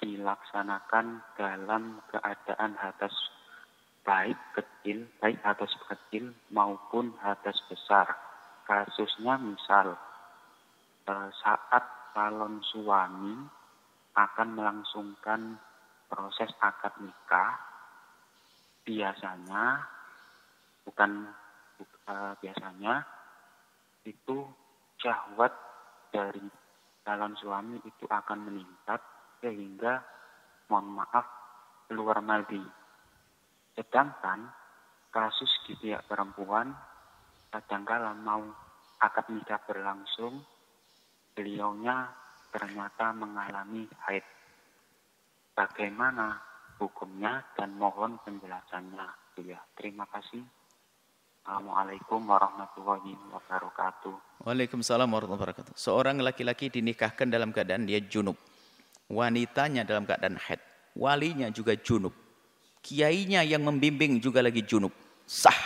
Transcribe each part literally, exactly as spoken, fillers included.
dilaksanakan dalam keadaan hadas baik kecil, baik hadas kecil maupun hadas besar. Kasusnya misal eh, saat calon suami akan melangsungkan proses akad nikah, biasanya bukan uh, biasanya itu syahwat dari calon suami itu akan meningkat sehingga mohon maaf keluar madi. Sedangkan kasus di pihak perempuan kadangkala mau akad nikah berlangsung, beliaunya ternyata mengalami haid. Bagaimana hukumnya dan mohon penjelasannya. Ya, terima kasih. Assalamualaikum warahmatullahi wabarakatuh. Waalaikumsalam warahmatullahi wabarakatuh. Seorang laki-laki dinikahkan dalam keadaan dia junub. Wanitanya dalam keadaan haid. Walinya juga junub. Kiainya yang membimbing juga lagi junub. Sah.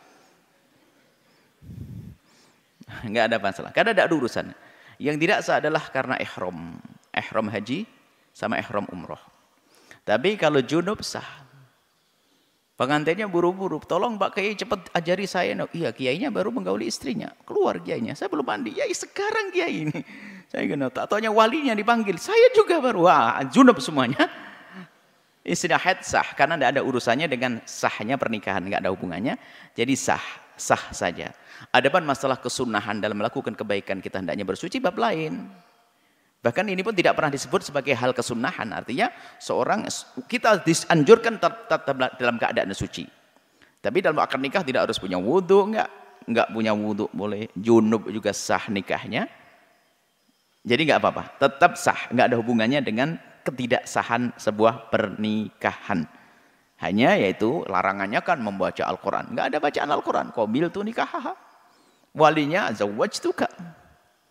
Enggak ada masalah. Karena tidak ada urusan. Yang tidak sah adalah karena ihram. Ihram haji sama ihram umroh. Tapi kalau junub sah. Pengantinnya buru-buru, tolong Pak Kiai cepat ajari saya. No, iya, kiainya baru menggauli istrinya. Keluar kiainya, saya belum mandi. Ya sekarang kiai ini. Saya kena tak taunya walinya dipanggil. Saya juga baru. Wah, junub semuanya. Istilah haid sah karena tidak ada urusannya dengan sahnya pernikahan, nggak ada hubungannya. Jadi sah, sah saja. Adapun masalah kesunahan dalam melakukan kebaikan kita hendaknya bersuci bab lain. Bahkan ini pun tidak pernah disebut sebagai hal kesunahan. Artinya seorang kita dianjurkan tetap dalam keadaan suci. Tapi dalam akad nikah tidak harus punya wudhu, enggak. Enggak punya wudhu boleh. Junub juga sah nikahnya. Jadi enggak apa-apa. Tetap sah. Enggak ada hubungannya dengan ketidaksahan sebuah pernikahan. Hanya yaitu larangannya kan membaca Al-Quran. Enggak ada bacaan Al-Quran. Qabiltu nikahaha. Walinya zawwajtuka.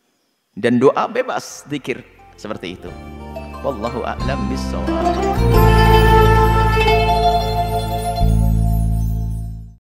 Dan doa bebas, zikir seperti itu. Wallahu a'lam bishawab.